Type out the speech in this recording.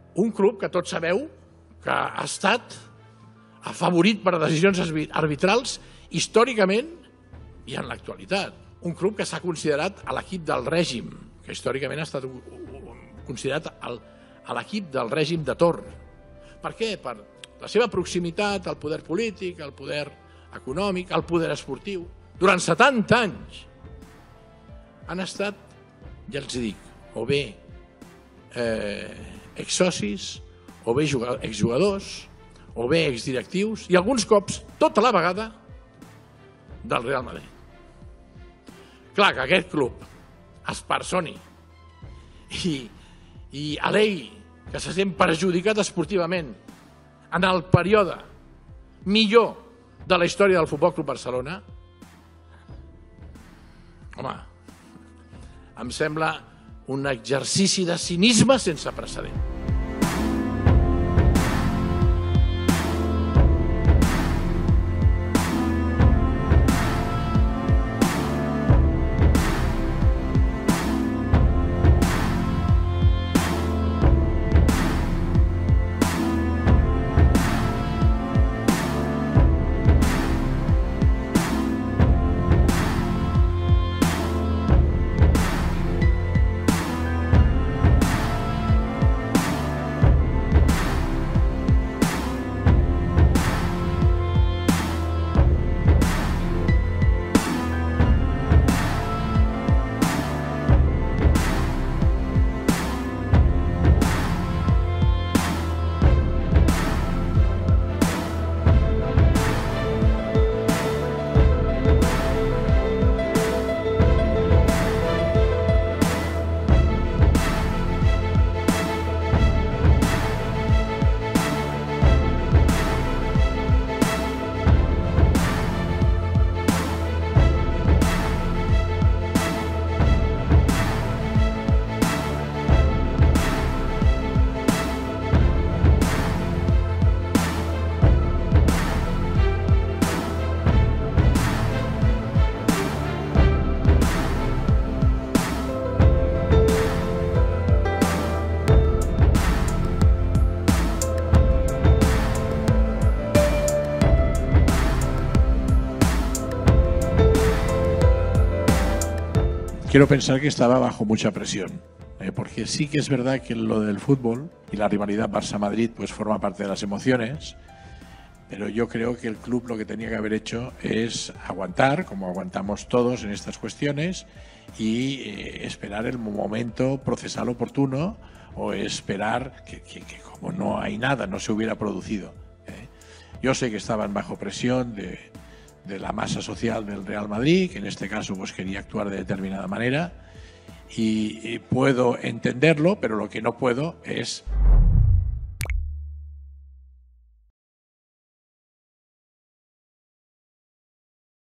Un club que tots sabeu que ha estat afavorit per decisions arbitrals històricament i en l'actualitat. Un club que s'ha considerat a l'equip del règim, que històricament ha estat considerat a l'equip del règim de torn. Per què? Per la seva proximitat al poder polític, al poder econòmic, al poder esportiu. Durant 70 anys han estat, ja els dic, o bé exsocis, o bé exjugadors, o bé exdirectius, i alguns cops, tota la vegada, del Real Madrid. Clar que aquest club es personi i alegui que se sent perjudicat esportivament en el període millor de la història del Futbol Club Barcelona, home, em sembla un exercici de cinisme sense precedent. Quiero pensar que estaba bajo mucha presión, porque sí que es verdad que lo del fútbol y la rivalidad Barça-Madrid pues forma parte de las emociones, pero yo creo que el club lo que tenía que haber hecho es aguantar, como aguantamos todos en estas cuestiones, y esperar el momento procesal oportuno o esperar que como no hay nada, no se hubiera producido. Yo sé que estaban bajo presión de la masa social del Real Madrid, que en este caso pues quería actuar de determinada manera, y puedo entenderlo, pero lo que no puedo es